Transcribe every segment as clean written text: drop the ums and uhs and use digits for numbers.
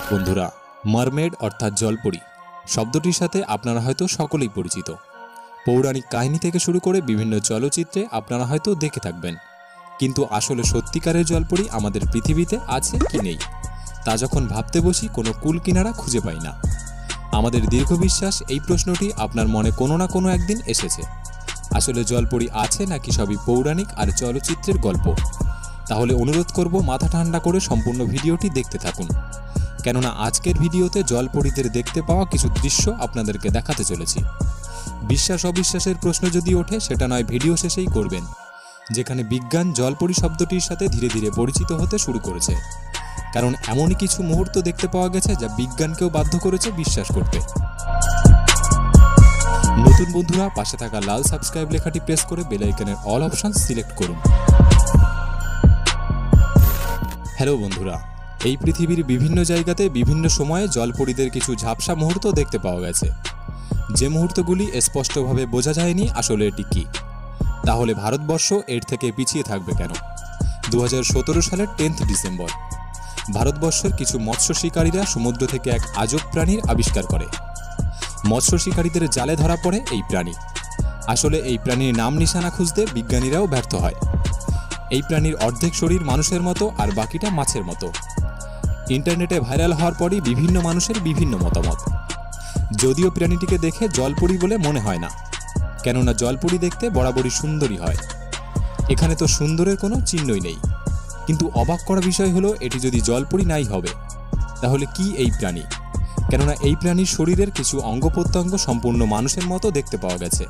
বন্ধুরা, মারমেড অর্থাৎ জলপরি শব্দটির সাথে আপনারা হয়তো সকলেই পরিচিত। পৌরাণিক কাহিনী থেকে শুরু করে বিভিন্ন চলচ্চিত্রে আপনারা হয়তো দেখে থাকবেন। কিন্তু আসলে সত্যিকারের জলপরি আমাদের পৃথিবীতে আছে কি নেই তা যখন ভাবতে বসি কোনো কুল কিনারা খুঁজে পাই না। আমাদের দীর্ঘ বিশ্বাস এই প্রশ্নটি আপনার মনে কোনো না কোনো একদিন এসেছে। আসলে জলপরি আছে নাকি সবই পৌরাণিক আর চলচ্চিত্রের গল্প? তাহলে অনুরোধ করব মাথা ঠান্ডা করে সম্পূর্ণ ভিডিওটি দেখতে থাকুন, কেননা আজকের ভিডিওতে জলপরীদের দেখতে পাওয়া কিছু দৃশ্য আপনাদেরকে দেখাতে চলেছি। বিশ্বাস অবিশ্বাসের প্রশ্ন যদি ওঠে সেটা নয় ভিডিও শেষেই করবেন, যেখানে বিজ্ঞান জলপরি শব্দটির সাথে ধীরে ধীরে পরিচিত হতে শুরু করেছে। কারণ এমনই কিছু মুহূর্ত দেখতে পাওয়া গেছে যা বিজ্ঞানকেও বাধ্য করেছে বিশ্বাস করতে। নতুন বন্ধুরা, পাশে থাকা লাল সাবস্ক্রাইব লেখাটি প্রেস করে বেল আইকনের অল অপশন সিলেক্ট করুন। হ্যালো বন্ধুরা, এই পৃথিবীর বিভিন্ন জায়গাতে বিভিন্ন সময়ে জলপরীদের কিছু ঝাপসা মুহূর্ত দেখতে পাওয়া গেছে, যে মুহূর্তগুলি স্পষ্টভাবে বোঝা যায়নি আসলে এটি কী। তাহলে ভারতবর্ষ এর থেকে পিছিয়ে থাকবে কেন? 2017 সালের 10 ডিসেম্বর ভারতবর্ষের কিছু মৎস্য শিকারীরা সমুদ্র থেকে এক আজব প্রাণীর আবিষ্কার করে। মৎস্য শিকারীদের জালে ধরা পড়ে এই প্রাণী। আসলে এই প্রাণীর নাম নিশানা খুঁজতে বিজ্ঞানীরাও ব্যর্থ হয়। এই প্রাণীর অর্ধেক শরীর মানুষের মতো আর বাকিটা মাছের মতো। ইন্টারনেটে ভাইরাল হওয়ার পরই বিভিন্ন মানুষের বিভিন্ন মতামত। যদিও প্রাণীটিকে দেখে জলপরি বলে মনে হয় না, কেননা জলপরি দেখতে বরাবরই সুন্দরী হয়। এখানে তো সুন্দরের কোনো চিহ্নই নেই। কিন্তু অবাক করা বিষয় হলো, এটি যদি জলপরি নাই হবে তাহলে কি এই প্রাণী? কেননা এই প্রাণীর শরীরের কিছু অঙ্গ প্রত্যঙ্গ সম্পূর্ণ মানুষের মতো দেখতে পাওয়া গেছে।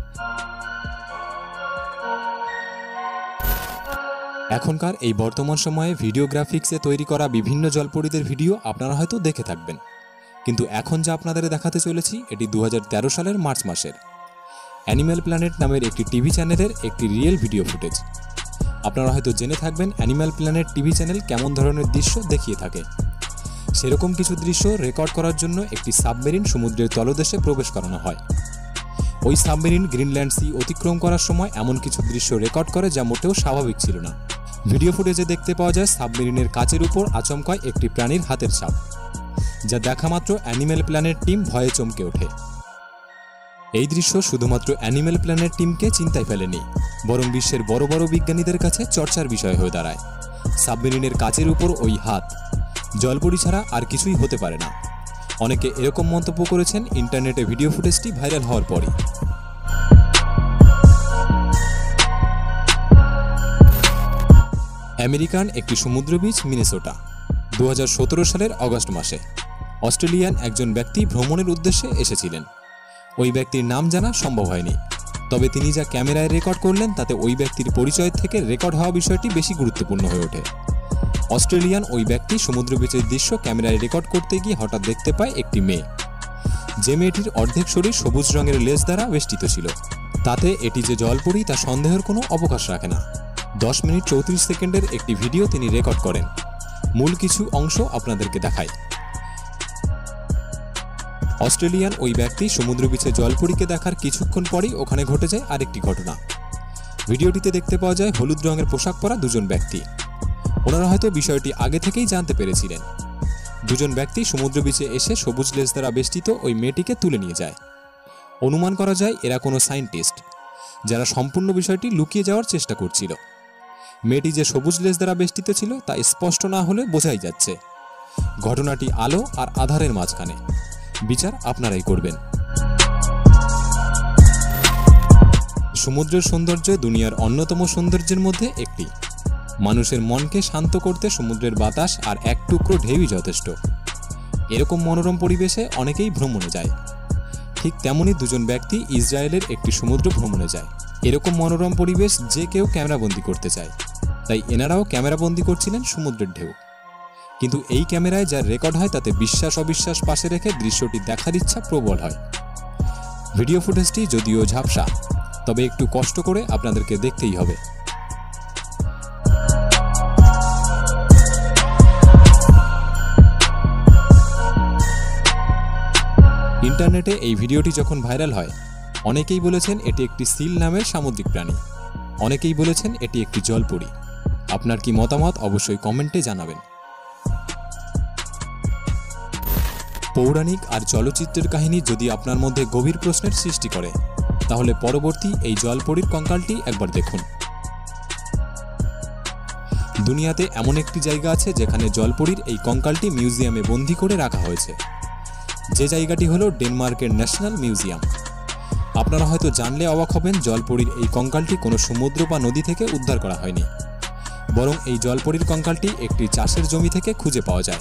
এখনকার এই বর্তমান সময়ে ভিডিও গ্রাফিক্সে তৈরি করা বিভিন্ন জলপরীদের ভিডিও আপনারা হয়তো দেখে থাকবেন, কিন্তু এখন যা আপনাদের দেখাতে চলেছি এটি 2013 সালের মার্চ মাসের অ্যানিম্যাল প্ল্যানেট নামের একটি টিভি চ্যানেলের একটি রিয়েল ভিডিও ফুটেজ। আপনারা হয়তো জেনে থাকবেন অ্যানিম্যাল প্ল্যানেট টিভি চ্যানেল কেমন ধরনের দৃশ্য দেখিয়ে থাকে। সেরকম কিছু দৃশ্য রেকর্ড করার জন্য একটি সাবমেরিন সমুদ্রের তলদেশে প্রবেশ করানো হয়। ওই সাবমেরিন গ্রিনল্যান্ড সি অতিক্রম করার সময় এমন কিছু দৃশ্য রেকর্ড করে যা মোটেও স্বাভাবিক ছিল না। ভিডিও ফুটেজে দেখতে পাওয়া যায় সাবমেরিনের কাচের উপর আচমকায় একটি প্রাণীর হাতের ছাপ, যা দেখা মাত্র অ্যানিম্যাল প্ল্যানেট টিম ভয়ে চমকে ওঠে। এই দৃশ্য শুধুমাত্র অ্যানিম্যাল প্ল্যানেট টিমকে চিন্তায় ফেলেনি, বরং বিশ্বের বড় বড় বিজ্ঞানীদের কাছে চর্চার বিষয় হয়ে দাঁড়ায়। সাবমেরিনের কাচের উপর ওই হাত জলপরি ছাড়া আর কিছুই হতে পারে না। অনেকে এরকম মন্তব্য করেছেন ইন্টারনেটে ভিডিও ফুটেজটি ভাইরাল হওয়ার পরই। আমেরিকান একটি সমুদ্র বীচ মিনেসোটা 2017 সালের অগস্ট মাসে অস্ট্রেলিয়ান একজন ব্যক্তি ভ্রমণের উদ্দেশ্যে এসেছিলেন। ওই ব্যক্তির নাম জানা সম্ভব হয়নি, তবে তিনি যা ক্যামেরায় রেকর্ড করলেন তাতে ওই ব্যক্তির পরিচয় থেকে রেকর্ড হওয়া বিষয়টি বেশি গুরুত্বপূর্ণ হয়ে ওঠে। অস্ট্রেলিয়ান ওই ব্যক্তি সমুদ্র বীচের দৃশ্য ক্যামেরায় রেকর্ড করতে গিয়ে হঠাৎ দেখতে পায় একটি মেয়ে, যে মেয়েটির অর্ধেক শরীর সবুজ রঙের লেজ দ্বারা বেষ্টিত ছিল। তাতে এটি যে জলপরি তা সন্দেহের কোনো অবকাশ রাখে না। 10 মিনিট 34 সেকেন্ডের একটি ভিডিও তিনি রেকর্ড করেন। মূল কিছু অংশ আপনাদেরকে দেখায়। অস্ট্রেলিয়ান ওই ব্যক্তি সমুদ্র বীচে জলপরীকে দেখার কিছুক্ষণ পরেই ওখানে ঘটে যায় আরেকটি ঘটনা। ভিডিওটিতে দেখতে পাওয়া যায় হলুদ রঙের পোশাক পরা দুজন ব্যক্তি। ওনারা হয়তো বিষয়টি আগে থেকেই জানতে পেরেছিলেন। দুজন ব্যক্তি সমুদ্র বীচে এসে সবুজ লেজ দ্বারা বেষ্টিত ওই মেয়েটিকে তুলে নিয়ে যায়। অনুমান করা যায় এরা কোনো সায়েন্টিস্ট, যারা সম্পূর্ণ বিষয়টি লুকিয়ে যাওয়ার চেষ্টা করছিল। মেয়েটি যে সবুজ লেজ দ্বারা বেষ্টিত ছিল তা স্পষ্ট না হলে বোঝাই যাচ্ছে। ঘটনাটি আলো আর আধারের মাঝখানে। বিচার আপনারাই করবেন। সমুদ্রের সৌন্দর্য দুনিয়ার অন্যতম সৌন্দর্যের মধ্যে একটি। মানুষের মনকে শান্ত করতে সমুদ্রের বাতাস আর এক টুকরো ঢেউই যথেষ্ট। এরকম মনোরম পরিবেশে অনেকেই ভ্রমণে যায়। ঠিক তেমনই দুজন ব্যক্তি ইসরায়েলের একটি সমুদ্র ভ্রমণে যায়। এরকম মনোরম পরিবেশ যে কেউ ক্যামেরাবন্দি করতে চায়, তাই এনারাও ক্যামেরাবন্দি করছিলেন সমুদ্রের ঢেউ। কিন্তু এই ক্যামেরায় যা রেকর্ড হয় তাতে বিশ্বাস অবিশ্বাস পাশে রেখে দৃশ্যটি দেখার ইচ্ছা প্রবল হয়। ভিডিও ফুটেজটি যদিও ঝাপসা, তবে একটু কষ্ট করে আপনাদেরকে দেখতেই হবে। ইন্টারনেটে এই ভিডিওটি যখন ভাইরাল হয়, অনেকেই বলেছেন এটি একটি সিল নামের সামুদ্রিক প্রাণী, অনেকেই বলেছেন এটি একটি জলপরি। আপনার কি মতামত অবশ্যই কমেন্টে জানাবেন। পৌরাণিক আর চলচ্চিত্রের কাহিনী যদি আপনার মধ্যে গভীর প্রশ্নের সৃষ্টি করে, তাহলে পরবর্তী এই জলপরীর কঙ্কালটি একবার দেখুন। দুনিয়াতে এমন একটি জায়গা আছে যেখানে জলপরীর এই কঙ্কালটি মিউজিয়ামে বন্দী করে রাখা হয়েছে। যে জায়গাটি হলো ডেনমার্কের ন্যাশনাল মিউজিয়াম। আপনারা হয়তো জানলে অবাক হবেন, জলপরীর এই কঙ্কালটি কোনো সমুদ্র বা নদী থেকে উদ্ধার করা হয়নি, বরং এই জলপরীর কঙ্কালটি একটি চাষের জমি থেকে খুঁজে পাওয়া যায়।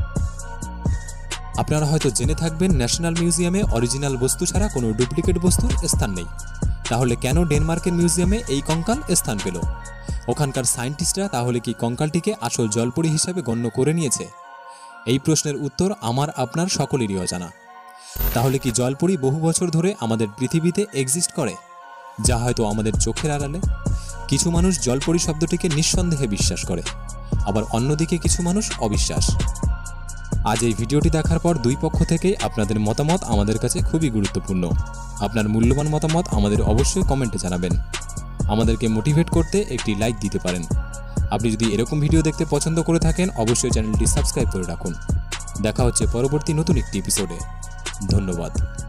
আপনারা হয়তো জেনে থাকবেন, ন্যাশনাল মিউজিয়ামে অরিজিনাল বস্তু ছাড়া কোনো ডুপ্লিকেট বস্তুর স্থান নেই। তাহলে কেন ডেনমার্কের মিউজিয়ামে এই কঙ্কাল স্থান পেল? ওখানকার সায়েন্টিস্টরা তাহলে কি কঙ্কালটিকে আসল জলপরী হিসেবে গণ্য করে নিয়েছে? এই প্রশ্নের উত্তর আমার আপনার সকলেরই অজানা। তাহলে কি জলপরী বহু বছর ধরে আমাদের পৃথিবীতে এক্সিস্ট করে, যা হয়তো আমাদের চোখের আড়ালে? কিছু মানুষ জলপরী শব্দটিকে নিঃসন্দেহে বিশ্বাস করে, আবার অন্যদিকে কিছু মানুষ অবিশ্বাস। আজ এই ভিডিওটি দেখার পর দুই পক্ষ থেকেই আপনাদের মতামত আমাদের কাছে খুবই গুরুত্বপূর্ণ। আপনার মূল্যবান মতামত আমাদের অবশ্যই কমেন্টে জানাবেন। আমাদেরকে মোটিভেট করতে একটি লাইক দিতে পারেন। আপনি যদি এরকম ভিডিও দেখতে পছন্দ করে থাকেন, অবশ্যই চ্যানেলটি সাবস্ক্রাইব করে রাখুন। দেখা হচ্ছে পরবর্তী নতুন একটি এপিসোডে। ধন্যবাদ।